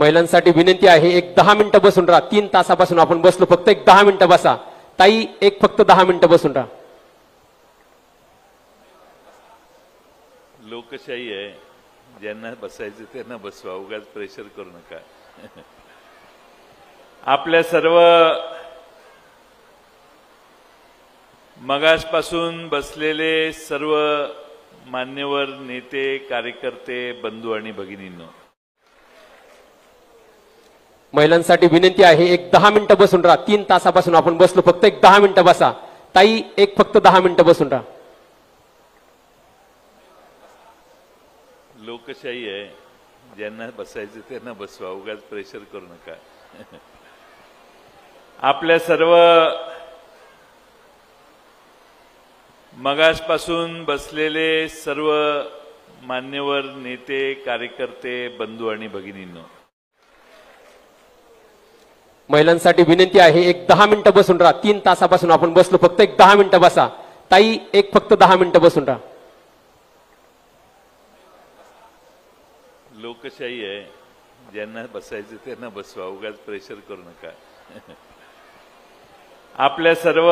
महिलांसाठी विनंती आहे, एक 10 मिनिटं बसून राहा। 3 तासापासून आपण बसलो, फक्त एक 10 मिनिटं बसा। ताई, एक फक्त 10 मिनिटं बसून राहा। लोकशाही आहे, ज्यांना बसायचं त्यांना बसवा, उगाच प्रेशर करू नका। आपल्या सर्व मगासपासून बसलेले सर्व मान्यवर नेते, कार्यकर्ते, बंधू आणि भगिनींनो, महिलांसाठी विनंती आहे, एक 10 मिनिटं बसून राहा। 3 तासापासून आपण बसलो, फक्त एक 10 मिनिटं बसा। ताई, एक फक्त 10 मिनिटं बसून राहा। लोकशाही आहे, ज्यांना बसायचं त्यांना बसवा, उगाच प्रेशर करू नका। आपल्या सर्व मगासपासून बसलेले सर्व मान्यवर नेते, कार्यकर्ते, बंधू आणि भगिनींनो, महिलांसाठी विनंती आहे, एक 10 मिनिटं बसून राहा। 3 तासापासून आपण बसलो, फक्त एक 10 मिनिटं बसा। ताई, एक फक्त 10 मिनिटं बसून राहा। लोकशाही आहे, ज्यांना बसायचं त्यांना बसवा, उगाच प्रेशर करू नका। आपल्या सर्व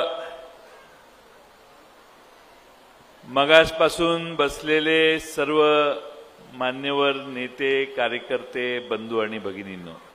मगासपासून बसलेले सर्व मान्यवर नेते, कार्यकर्ते, बंधू आणि भगिनींनो,